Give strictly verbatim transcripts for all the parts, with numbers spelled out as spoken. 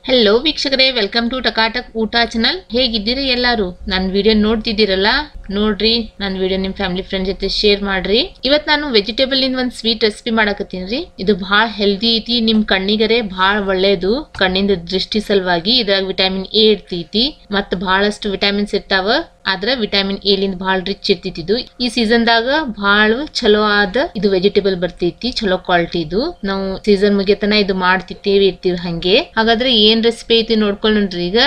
Hello ವೀಕ್ಷಕರೇ, welcome to ಟಕಾಟಕ್ ಊಟ channel. ಹೇಗಿದ್ದೀರಿ ಎಲ್ಲರೂ? ನನ್ನ ವಿಡಿಯೋ ನೋಡ್ತಿದ್ದೀರಲ್ಲ, ನೋಡ್ರಿ. ನನ್ನ ವಿಡಿಯೋ ನಿಮ್ಮ ಫ್ಯಾಮಿಲಿ ಫ್ರೆಂಡ್ ಜೊತೆ ಶೇರ್ ಮಾಡ್ರಿ. ಇವತ್ತು ನಾನು ವೆಜಿಟೇಬಲ್ ಇಂದ ಒಂದು ಸ್ವೀಟ್ ರೆಸಿಪಿ ಮಾಡಕತ್ತೀನಿ. ಇದು ಬಹಳ ಹೆಲ್ದಿ ಐತಿ, ನಿಮ್ ಕಣ್ಣಿಗರೆ ಬಹಳ ಒಳ್ಳೇದು. ಕಣ್ಣಿಂದ ದೃಷ್ಟಿ ಸಲುವಾಗಿ ಇದ್ರಾಗ ವಿಟಮಿನ್ ಎ ಇರ್ತೈತಿ, ಮತ್ತ ಬಹಳಷ್ಟು ವಿಟಮಿನ್ಸ್ ಇರ್ತಾವ. ಆದ್ರ ವಿಟಮಿನ್ ಎ ಲಿಂದ ಬಹಳ ರಿಚ್ ಇರ್ತಿತ್ತು. ಈ ಸೀಸನ್ ದಾಗ ಬಹಳ ಚಲೋ ಆದ ಇದು ವೆಜಿಟೇಬಲ್ ಬರ್ತೈತಿ, ಚಲೋ ಕ್ವಾಲಿಟಿ. ಇದು ನಾವು ಸೀಸನ್ ಮುಗಿಯತನ ಇದು ಮಾಡ್ತಿರ್ತೇವೆ ಇರ್ತೀವಿ ಹಂಗೆ. ಹಾಗಾದ್ರೆ ಏನ್ ರೆಸಿಪಿ ಐತಿ ನೋಡ್ಕೊಳ್ಳೋಣ್ರಿ. ಈಗ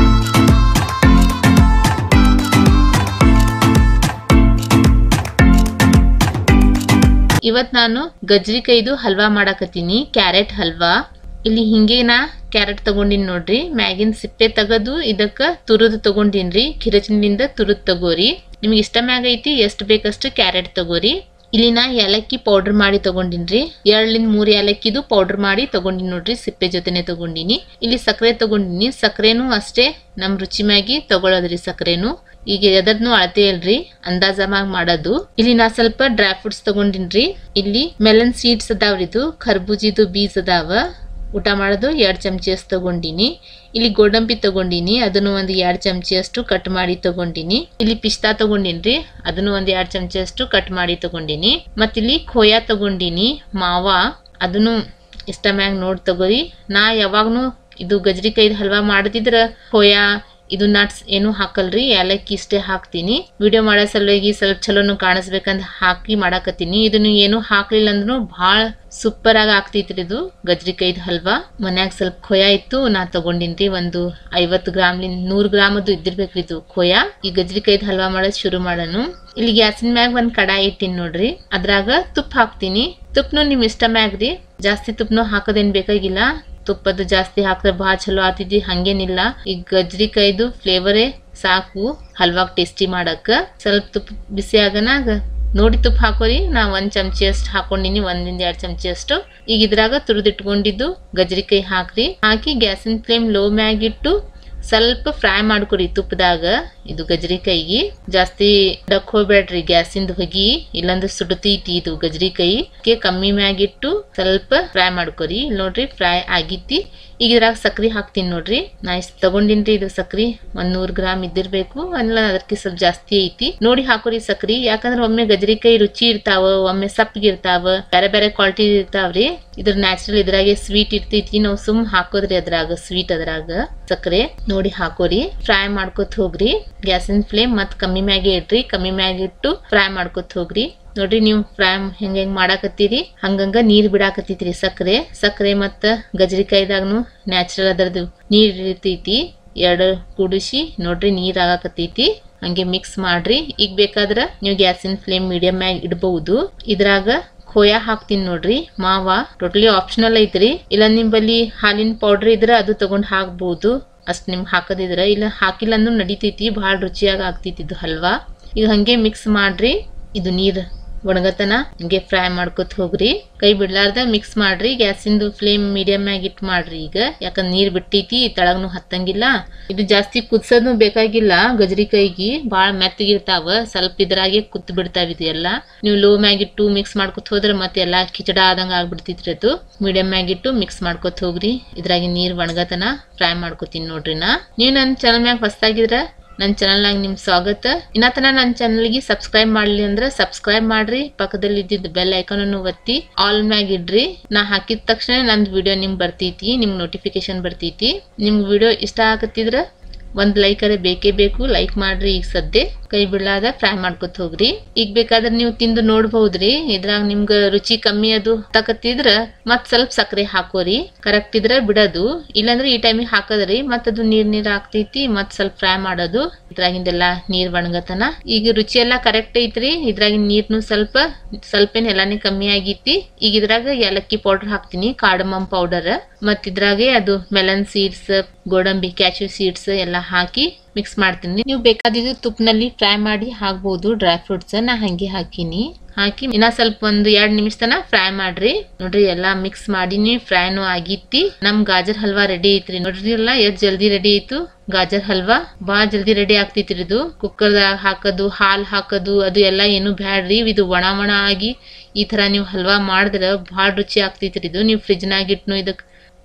ಇವತ್ ನಾನು ಗಜ್ರಿಕಾಯಿದು ಹಲ್ವಾ ಮಾಡಕತ್ತೀನಿ, ಕ್ಯಾರೆಟ್ ಹಲ್ವಾ. ಇಲ್ಲಿ ಹಿಂಗೆ ನಾ ಕ್ಯಾರೆಟ್ ತಗೊಂಡಿನಿ ನೋಡ್ರಿ. ಮ್ಯಾಗಿನ್ ಸಿಪ್ಪೆ ತೆಗದು ಇದಕ್ಕ ತುರುದ್ ತಗೊಂಡಿನ್ರಿ. ಕಿರಚಿನಿಂದ ತುರುದ್ ತಗೋರಿ. ನಿಮ್ಗೆ ಇಷ್ಟ ಮ್ಯಾಗ ಐತಿ ಎಷ್ಟ್ ಬೇಕಷ್ಟು ಕ್ಯಾರೆಟ್ ತಗೋರಿ. ಇಲ್ಲಿ ನಾ ಏಲಕ್ಕಿ ಪೌಡರ್ ಮಾಡಿ ತಗೊಂಡಿನ್ರಿ. ಎರಡ್ಲಿಂದ ಮೂರ್ ಏಲಕ್ಕಿದು ಪೌಡರ್ ಮಾಡಿ ತಗೊಂಡಿನಿ ನೋಡ್ರಿ. ಸಿಪ್ಪೆ ಜೊತೆನೆ ತಗೊಂಡಿನಿ. ಇಲ್ಲಿ ಸಕ್ಕರೆ ತಗೊಂಡಿನಿ. ಸಕ್ಕರೆನು ಅಷ್ಟೇ ನಮ್ ರುಚಿ ಮ್ಯಾಗಿ ತಗೊಳೋದ್ರಿ ಸಕ್ಕರೆನು. ಈಗ ಎದರ್ನು ಅಳತೆ ಇಲ್ರಿ, ಅಂದಾಜಮಾಗ್ ಮಾಡೋದು. ಇಲ್ಲಿ ನಾ ಸ್ವಲ್ಪ ಡ್ರೈ ಫ್ರೂಟ್ಸ್ ತಗೊಂಡಿನ್ರಿ. ಇಲ್ಲಿ ಮೆಲನ್ ಸೀಡ್ಸ್ ಅದಾವ್ರಿ, ಇದು ಖರ್ಬೂಜಿದು ಬೀಜ ಅದಾವ. ಊಟ ಮಾಡೋದು ಎರಡ್ ಚಮಚಿ ಅಷ್ಟು ತಗೊಂಡಿನಿ. ಇಲ್ಲಿ ಗೋಡಂಬಿ ತಗೊಂಡಿನಿ, ಅದನ್ನು ಒಂದ್ ಎರಡ್ ಚಮಚಿ ಅಷ್ಟು ಕಟ್ ಮಾಡಿ ತಗೊಂಡಿನಿ. ಇಲ್ಲಿ ಪಿಸ್ತಾ ತಗೊಂಡಿನ್ರಿ, ಅದನ್ನು ಒಂದ್ ಎರಡ್ ಚಮಚಿ ಅಷ್ಟು ಕಟ್ ಮಾಡಿ ತಗೊಂಡಿನಿ. ಮತ್ ಇಲ್ಲಿ ಖೋಯಾ ತಗೊಂಡಿನಿ, ಮಾವ, ಅದನ್ನು ಇಷ್ಟ ಮ್ಯಾಗ ನೋಡ್ ತಗೋರಿ. ನಾ ಯಾವಾಗ್ನು ಇದು ಗಜ್ರಿಕಾಯಿದ ಹಲ್ವಾ ಮಾಡದಿದ್ರ ಖೋಯಾ ಇದು ನಟ್ಸ್ ಏನು ಹಾಕಲ್ರಿ, ಏಲಕ್ಕಿ ಇಷ್ಟೇ ಹಾಕ್ತೀನಿ. ವಿಡಿಯೋ ಮಾಡೋ ಸಲುವಾಗಿ ಸ್ವಲ್ಪ ಚಲೋನು ಕಾಣಿಸ್ಬೇಕಂತ ಹಾಕಿ ಮಾಡಾಕತ್ತೀನಿ. ಇದನ್ನು ಏನು ಹಾಕ್ಲಿಲ್ಲ ಅಂದ್ರೂ ಬಹಳ ಸೂಪರ್ ಆಗಿ ಆಗ್ತೈತ್ರಿ ಇದು ಗಜ್ರಿಕಾಯಿದ ಹಲ್ವಾ. ಮನ್ಯಾಗ ಸ್ವಲ್ಪ ಖೋಯಾ ಇತ್ತು, ನಾ ತಗೊಂಡಿನ್ರಿ. ಒಂದು ಐವತ್ತು ಗ್ರಾಮ್ಲಿಂದ ನೂರ್ ಗ್ರಾಮ್ ಅದು ಇದ್ದಿರ್ಬೇಕ್ರಿ ಇದು ಖೋಯಾ. ಈ ಗಜ್ರಿಕಾಯಿದ ಹಲ್ವಾ ಮಾಡೋದ್ ಶುರು ಮಾಡೋಣ. ಇಲ್ಲಿ ಗ್ಯಾಸಿನ ಮ್ಯಾಗ ಒಂದ್ ಕಡಾಯಿ ಇಟ್ಟಿನಿ ನೋಡ್ರಿ. ಅದ್ರಾಗ ತುಪ್ಪ ಹಾಕ್ತೀನಿ. ತುಪ್ಪನು ನಿಮ್ ಇಷ್ಟ ಮ್ಯಾಗ್ರಿ, ಜಾಸ್ತಿ ತುಪ್ಪನು ಹಾಕೋದೇನ್ ಬೇಕಾಗಿಲ್ಲ. ತುಪ್ಪದ ಜಾಸ್ತಿ ಹಾಕಿದ್ರೆ ಬಹಳ ಚಲೋ ಆಗ್ತೈತಿ, ಹಂಗೇನಿಲ್ಲ. ಈ ಗಜ್ರಿಕಾಯಿದು ಫ್ಲೇವರೇ ಸಾಕು ಹಲ್ವಾಗ್ ಟೇಸ್ಟಿ ಮಾಡಕ್ಕ. ಸ್ವಲ್ಪ ತುಪ್ಪ ಬಿಸಿ ಆಗನಾಗ ನೋಡಿ ತುಪ್ಪ ಹಾಕೋರಿ. ನಾ ಒಂದ್ ಚಮಚಿ ಅಷ್ಟು ಹಾಕೊಂಡಿನಿ, ಒಂದಿಂದ ಎರಡ್ ಚಮಚಿ ಅಷ್ಟು. ಈಗ ಇದ್ರಾಗ ತುರಿದಿಟ್ಕೊಂಡಿದ್ದು ಗಜ್ರಿಕಾಯಿ ಹಾಕ್ರಿ. ಹಾಕಿ ಗ್ಯಾಸಿನ ಫ್ಲೇಮ್ ಲೋ ಮ್ಯಾಗಿಟ್ಟು ಸ್ವಲ್ಪ ಫ್ರೈ ಮಾಡ್ಕೊರಿ ತುಪ್ಪದಾಗ. ಇದು ಗಜ್ರಿಕಾಯಿಗೆ ಜಾಸ್ತಿ ಡಕ್ ಹೋಗ್ಬೇಡ್ರಿ ಗ್ಯಾಸಿಂದ ಹೊಗಿ, ಇಲ್ಲಾಂದ್ರೆ ಸುಡತೈತಿ ಇದು ಗಜ್ರಿಕಾಯಿ. ಕಮ್ಮಿ ಮ್ಯಾಗಿಟ್ಟು ಸ್ವಲ್ಪ ಫ್ರೈ ಮಾಡ್ಕೊರಿ. ನೋಡ್ರಿ ಫ್ರೈ ಆಗಿತಿ. ಈಗ ಇದ್ರಾಗ ಸಕ್ರಿ ಹಾಕ್ತೀನಿ ನೋಡ್ರಿ. ನಾ ಇಷ್ಟ ತಗೊಂಡಿನ್ರಿ. ಇದು ಸಕ್ರಿ ಒಂದ್ ನೂರ್ ಗ್ರಾಮ್ ಇದ್ದಿರ್ಬೇಕು, ಅಲ್ಲ ಅದಕ್ಕೆ ಸ್ವಲ್ಪ ಜಾಸ್ತಿ ಐತಿ. ನೋಡಿ ಹಾಕೋರಿ ಸಕ್ರಿ. ಯಾಕಂದ್ರೆ ಒಮ್ಮೆ ಗಜ್ರಿಕಾಯಿ ರುಚಿ ಇರ್ತಾವ, ಒಮ್ಮೆ ಸಪ್ಪಗಿರ್ತಾವ, ಬೇರೆ ಬೇರೆ ಕ್ವಾಲಿಟಿ ಇರ್ತಾವ್ರಿ. ಇದ್ರ ನ್ಯಾಚುರಲ್ ಇದ್ರಾಗೆ ಸ್ವೀಟ್ ಇರ್ತೈತಿ. ನಾವು ಸುಮ್ ಹಾಕೋದ್ರಿ ಅದ್ರಾಗ ಸ್ವೀಟ್, ಅದ್ರಾಗ ಸಕ್ಕರೆ ನೋಡಿ ಹಾಕೋರಿ. ಫ್ರೈ ಮಾಡ್ಕೊತ ಹೋಗ್ರಿ. ಗ್ಯಾಸಿನ ಫ್ಲೇಮ್ ಮತ್ ಕಮ್ಮಿ ಮ್ಯಾಗೆ ಇಡ್ರಿ. ಕಮ್ಮಿ ಮ್ಯಾಗ ಇಟ್ಟು ಫ್ರೈ ಮಾಡ್ಕೊತ ಹೋಗ್ರಿ. ನೋಡ್ರಿ ನೀವು ಫ್ರೈ ಹೆಂಗ ಹೆಂಗ್ ಮಾಡಾಕತ್ತೀರಿ ಹಂಗಂಗ ನೀರ್ ಬಿಡಾಕತ್ತೈತ್ರಿ ಸಕ್ಕರೆ. ಸಕ್ಕರೆ ಮತ್ತ ಗಜ್ರಿಕಾಯಿದಾಗ್ನು ನ್ಯಾಚುರಲ್ ಅದರದು ನೀರ್ ಇರ್ತೈತಿ. ಎರಡು ಕುಡಿಸಿ ನೋಡ್ರಿ ನೀರ್ ಆಗಾಕತ್ತೈತಿ. ಹಂಗೆ ಮಿಕ್ಸ್ ಮಾಡ್ರಿ. ಈಗ ಬೇಕಾದ್ರ ನೀವು ಗ್ಯಾಸಿನ ಫ್ಲೇಮ್ ಮೀಡಿಯಂ ಮ್ಯಾಗ ಇಡಬಹುದು. ಇದ್ರಾಗ ಖೋಯಾ ಹಾಕ್ತೀನಿ ನೋಡ್ರಿ. ಮಾವ ಟೋಟಲಿ ಆಪ್ಷನಲ್ ಐತ್ರಿ. ಇಲ್ಲ ನಿಮ್ ಬಲ್ಲಿ ಹಾಲಿನ ಪೌಡರ್ ಇದ್ರ ಅದು ತಗೊಂಡ್ ಹಾಕ್ಬಹುದು, ಅಷ್ಟ್ ನಿಮ್ಗೆ ಹಾಕದಿದ್ರ. ಇಲ್ಲ ಹಾಕಿಲ್ಲ ಅಂದ್ರೂ ನಡಿತೈತಿ, ಬಹಳ ರುಚಿಯಾಗಿ ಆಗ್ತೈತಿ ಇದು ಹಲ್ವಾ. ಈಗ ಹಂಗೆ ಮಿಕ್ಸ್ ಮಾಡ್ರಿ. ಇದು ನೀರ್ ಒಣಗತನ ಹಿಂಗೆ ಫ್ರೈ ಮಾಡ್ಕೊತ ಹೋಗ್ರಿ. ಕೈ ಬಿಡ್ಲಾರ್ದ ಮಿಕ್ಸ್ ಮಾಡ್ರಿ. ಗ್ಯಾಸಿಂದು ಫ್ಲೇಮ್ ಮೀಡಿಯಂ ಆಗಿ ಇಟ್ ಮಾಡ್ರಿ. ಈಗ ಯಾಕಂದ್ರೆ ನೀರ್ ಬಿಟ್ಟೈತಿ, ತಳಗ್ನು ಹತ್ತಂಗಿಲ್ಲ. ಇದು ಜಾಸ್ತಿ ಕುದ್ಸೋದು ಬೇಕಾಗಿಲ್ಲ. ಗಜ್ರಿಕಾಯಿಗಿ ಬಾಳ ಮೆತ್ತಗಿರ್ತಾವ, ಸ್ವಲ್ಪ ಇದ್ರಾಗೆ ಕುತ್ ಬಿಡ್ತಾವ ಇದು ಎಲ್ಲ. ನೀವು ಲೋ ಮ್ಯಾಗಿಟ್ಟು ಮಿಕ್ಸ್ ಮಾಡ್ಕೊತ ಹೋದ್ರೆ ಮತ್ತೆ ಎಲ್ಲಾ ಕಿಚಡ ಆದಂಗ ಆಗ್ಬಿಡ್ತೈತ್ರಿ. ಅದು ಮೀಡಿಯಂ ಮ್ಯಾಗಿಟ್ಟು ಮಿಕ್ಸ್ ಮಾಡ್ಕೊತ ಹೋಗ್ರಿ. ಇದ್ರಾಗಿ ನೀರ್ ಒಣಗತನ ಫ್ರೈ ಮಾಡ್ಕೊತೀನಿ ನೋಡ್ರಿ. ನಾ ನೀವು ನನ್ನ ಚಾನಲ್ ಮ್ಯಾಗ ಹೊಸದಾಗಿದ್ರ ನನ್ನ ಚಾನಲ್ ನಾಗ ನಿಮ್ ಸ್ವಾಗತ. ಇನ್ನತನ ನನ್ನ ಚಾನಲ್ಗೆ ಸಬ್ಸ್ಕ್ರೈಬ್ ಮಾಡ್ಲಿ ಅಂದ್ರೆ ಸಬ್ಸ್ಕ್ರೈಬ್ ಮಾಡ್ರಿ. ಪಕ್ಕದಲ್ಲಿ ಇದ್ದಿದ್ದು ಬೆಲ್ ಐಕಾನ್ ಒತ್ತಿ ಆಲ್ ಮ್ಯಾಗ್ ಇಡ್ರಿ. ನಾ ಹಾಕಿದ ತಕ್ಷಣ ನಂದ್ ವಿಡಿಯೋ ನಿಮ್ಗೆ ಬರ್ತೈತಿ, ನಿಮ್ಗೆ ನೋಟಿಫಿಕೇಶನ್ ಬರ್ತೈತಿ. ನಿಮ್ಗೆ ವಿಡಿಯೋ ಇಷ್ಟ ಆಗತ್ತಿದ್ರ ಒಂದ್ ಲೈಕ್ ಅರೆ ಬೇಕೇ ಬೇಕು. ಲೈಕ್ ಮಾಡ್ರಿ. ಈಗ ಸದ್ಯ ಕೈ ಬಿಡ್ಲಾದ ಫ್ರೈ ಮಾಡ್ಕೊತ ಹೋಗ್ರಿ. ಈಗ ಬೇಕಾದ್ರೆ ನೀವು ತಿಂದು ನೋಡ್ಬಹುದ್ರಿ. ಇದ್ರಾಗ ನಿಮ್ಗ ರುಚಿ ಕಮ್ಮಿ ಅದು ತಕತ್ತಿದ್ರ ಮತ್ ಸ್ವಲ್ಪ ಸಕ್ಕರೆ ಹಾಕೋರಿ. ಕರೆಕ್ಟ್ ಇದ್ರ ಬಿಡೋದು, ಇಲ್ಲಾಂದ್ರೆ ಈ ಟೈಮಿಗೆ ಹಾಕದ್ರಿ ಮತ್ ಅದು ನೀರ್ ನೀರ್ ಆಗ್ತೈತಿ. ಮತ್ ಸ್ವಲ್ಪ ಫ್ರೈ ಮಾಡೋದು. ಇದ್ರಾಗಿಂದೆಲ್ಲಾ ನೀರ್ ಒಣಗತನ. ಈಗ ರುಚಿ ಎಲ್ಲಾ ಕರೆಕ್ಟ್ ಐತ್ರಿ. ಇದ್ರಾಗಿನ ನೀರ್ನು ಸ್ವಲ್ಪ ಸ್ವಲ್ಪೇನ್ ಎಲ್ಲಾನೇ ಕಮ್ಮಿ ಆಗೈತಿ. ಈಗ ಇದ್ರಾಗ ಏಲಕ್ಕಿ ಪೌಡರ್ ಹಾಕ್ತೀನಿ, ಕಾರ್ಡಮಮ್ ಪೌಡರ್. ಮತ್ ಇದ್ರಾಗೆ ಅದು ಮೆಲನ್ ಸೀಡ್ಸ್, ಗೋಡಂಬಿ, ಕ್ಯಾಶ್ಯೂ ಸೀಡ್ಸ್ ಎಲ್ಲಾ ಹಾಕಿ ಮಿಕ್ಸ್ ಮಾಡ್ತೀನಿ. ನೀವು ಬೇಕಾದಿದ್ದು ತುಪ್ಪನಲ್ಲಿ ಫ್ರೈ ಮಾಡಿ ಹಾಕ್ಬಹುದು. ಡ್ರೈ ಫ್ರೂಟ್ಸ್ ನಾ ಹಂಗೆ ಹಾಕಿನಿ. ಹಾಕಿ ಇನ್ನ ಸ್ವಲ್ಪ ಒಂದು ಎರಡ್ ನಿಮಿಷ ತನ ಫ್ರೈ ಮಾಡ್ರಿ. ನೋಡ್ರಿ ಎಲ್ಲಾ ಮಿಕ್ಸ್ ಮಾಡಿನಿ, ಫ್ರೈನು ಆಗಿತ್ತಿ. ನಮ್ ಗಾಜರ್ ಹಲ್ವಾ ರೆಡಿ ಐತ್ರಿ. ನೋಡ್ರಿ ಎಲ್ಲ ಎಷ್ಟ್ ಜಲ್ದಿ ರೆಡಿ ಆಯ್ತು ಗಾಜರ್ ಹಲ್ವಾ. ಬಾಳ ಜಲ್ದಿ ರೆಡಿ ಆಗ್ತೈತ್ರಿ ಇದು. ಕುಕ್ಕರ್ದಾಗ ಹಾಕೋದು, ಹಾಲ್ ಹಾಕೋದು ಅದು ಎಲ್ಲಾ ಏನು ಬ್ಯಾಡ್ರಿ. ಇದು ಒಣ ಒಣ ಆಗಿ ಈ ತರ ನೀವು ಹಲ್ವಾ ಮಾಡಿದ್ರ ಬಹಳ ರುಚಿ ಆಗ್ತೈತ್ರಿ ಇದು. ನೀವು ಫ್ರಿಜ್ ನಾಗ ಇಟ್ನು ಇದಕ್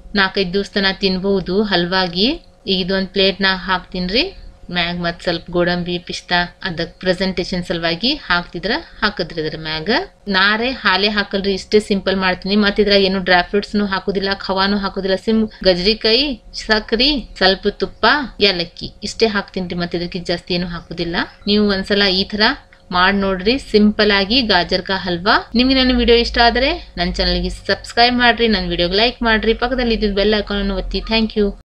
ನಾಲ್ಕೈದು ದಿವಸ ತನ ತಿನ್ಬಹುದು ಹಲ್ವಾಗಿ. ಈಗ ಇದೊಂದು ಪ್ಲೇಟ್ನ ಹಾಕ್ತೀನಿ ರೀ. ಮ್ಯಾಗ ಮತ್ತು ಸ್ವಲ್ಪ ಗೋಡಂಬಿ ಪಿಸ್ತಾ ಅದಕ್ಕೆ ಪ್ರೆಸೆಂಟೇಷನ್ ಸಲುವಾಗಿ ಹಾಕ್ತಿದ್ರ ಹಾಕಿದ್ರಿ ಅದ್ರ ಮ್ಯಾಗ. ನಾರೇ ಹಾಲೆ ಹಾಕಲ್ರಿ, ಇಷ್ಟೇ ಸಿಂಪಲ್ ಮಾಡ್ತೀನಿ. ಮತ್ತೆ ಇದ್ರಾಗ ಏನು ಡ್ರೈ ಫ್ರೂಟ್ಸ್ನು ಹಾಕುದಿಲ್ಲ, ಖವಾನು ಹಾಕುದಿಲ್ಲ. ಸಿಮ್ ಗಜರಿಕಾಯಿ, ಸಕ್ರಿ, ಸ್ವಲ್ಪ ತುಪ್ಪ, ಏಲಕ್ಕಿ ಇಷ್ಟೇ ಹಾಕ್ತೀನಿ ರೀ. ಮತ್ತೆ ಇದಕ್ಕೆ ಜಾಸ್ತಿ ಏನು ಹಾಕುದಿಲ್ಲ. ನೀವು ಒಂದ್ಸಲ ಈ ತರ ಮಾಡಿ ನೋಡ್ರಿ, ಸಿಂಪಲ್ ಆಗಿ ಗಾಜರ್ ಕಾ ಹಲ್ವಾ. ನಿಮ್ಗೆ ನನ್ನ ವಿಡಿಯೋ ಇಷ್ಟ ಆದ್ರೆ ನನ್ನ ಚಾನಲ್ಗೆ ಸಬ್ಸ್ಕ್ರೈಬ್ ಮಾಡ್ರಿ, ನನ್ನ ವಿಡಿಯೋಗೆ ಲೈಕ್ ಮಾಡ್ರಿ, ಪಕ್ಕದಲ್ಲಿ ಇದ್ದಿದ್ದು ಬೆಲ್ ಐಕಾನ್ ಅನ್ನು ಒತ್ತಿ. Thank you.